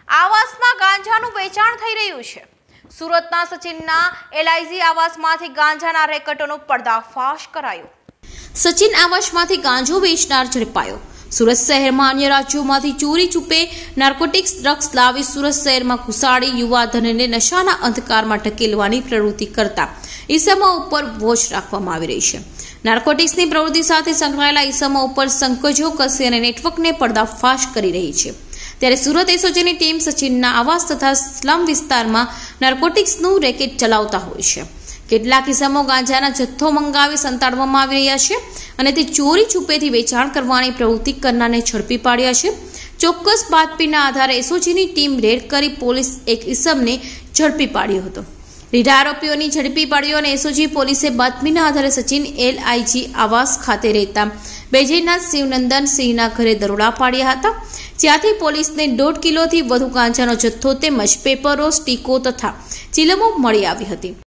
આવાસમાં ગાંજાનું વેચાણ થઈ રહ્યું છે। સુરતના સચિનના LIG આવાસમાંથી ગાંજાના રેકેટોનો પર્દાફાશ કરાયો। સચિન આવાસમાંથી ગાંજો વેચનાર ઝડપાયો। સુરત શહેરમાં અન્ય રાજ્યોમાંથી ચોરી છુપે નાર્કોટિક્સ ડ્રગ્સ લાવી સુરત શહેરમાં ઘુસાડી યુવાધનને નશાના અંધકારમાં ઢકેલવાની પ્રવૃત્તિ કરતા ઈસમો ઉપર વોચ રાખવામાં આવી રહી છે। નાર્કોટિક્સની પ્રવૃત્તિ સાથે સંકળાયેલા ઈસમો ઉપર સંકજો કસી અને નેટવર્કને પર્દાફાશ કરી રહી છે। ત્યારે સુરત SOGની ટીમ સચિનના આવાસ તથા સ્લમ વિસ્તારમાં નાર્કોટિક્સનું રેકેટ ચલાવતા હોય છે। કેટલાક ઈસમો ગાંજાના જથ્થો મંગાવી સંતાડવામાં આવી રહ્યા છે અને તે ચોરી છુપેથી વેચાણ કરવાની પ્રવૃત્તિ કરનારને ઝડપી પાડ્યા છે। ચોક્કસ બાતમીના આધારે SOGની ટીમ રેડ કરી પોલીસ એક ઈસમને ઝડપી પાડ્યો હતો। લીધા આરોપીઓની ઝડપી પાડ્યો અને SOG પોલીસે બાતમીના આધારે સચિન LIG આવાસ ખાતે રહેતા બેજયનાથ શિવનંદન સિંહના ઘરે દરોડા પાડ્યા હતા, જ્યાંથી પોલીસને 1.5 કિલોથી વધુ ગાંજાનો જથ્થો તેમજ પેપરો, સ્ટીકો તથા ચિલમો મળી આવી હતી।